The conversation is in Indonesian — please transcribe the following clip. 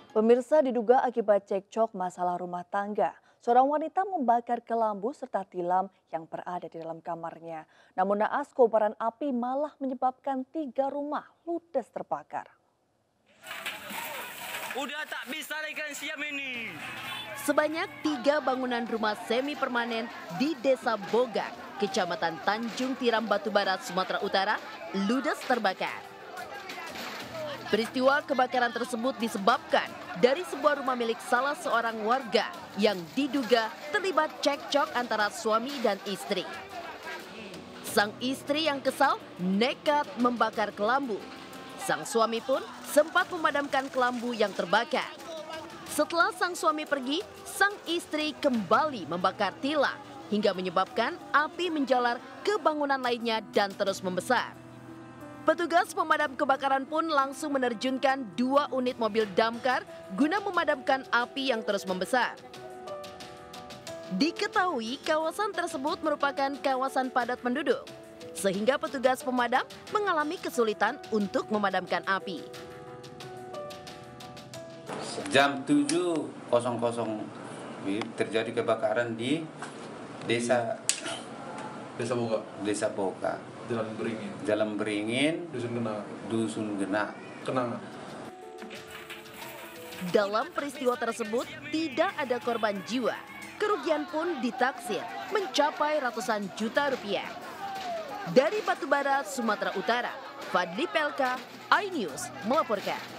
Pemirsa, diduga akibat cekcok masalah rumah tangga, seorang wanita membakar kelambu serta tilam yang berada di dalam kamarnya. Namun naas kobaran api malah menyebabkan 3 rumah ludes terbakar. Udah tak bisa lagi kalian siam ini. Sebanyak 3 bangunan rumah semi permanen di Desa Bogak, Kecamatan Tanjung Tiram Batubara, Sumatera Utara, ludes terbakar. Peristiwa kebakaran tersebut disebabkan dari sebuah rumah milik salah seorang warga yang diduga terlibat cekcok antara suami dan istri. Sang istri yang kesal nekat membakar kelambu. Sang suami pun sempat memadamkan kelambu yang terbakar. Setelah sang suami pergi, sang istri kembali membakar tilam hingga menyebabkan api menjalar ke bangunan lainnya dan terus membesar. Petugas pemadam kebakaran pun langsung menerjunkan 2 unit mobil damkar guna memadamkan api yang terus membesar. Diketahui kawasan tersebut merupakan kawasan padat penduduk, sehingga petugas pemadam mengalami kesulitan untuk memadamkan api. Jam 7.00 terjadi kebakaran di Desa Boga. Jalan Beringin, Dusun Genak. Dalam peristiwa tersebut tidak ada korban jiwa. Kerugian pun ditaksir mencapai ratusan juta rupiah. Dari Batubara, Sumatera Utara, Fadli Pelka, iNews melaporkan.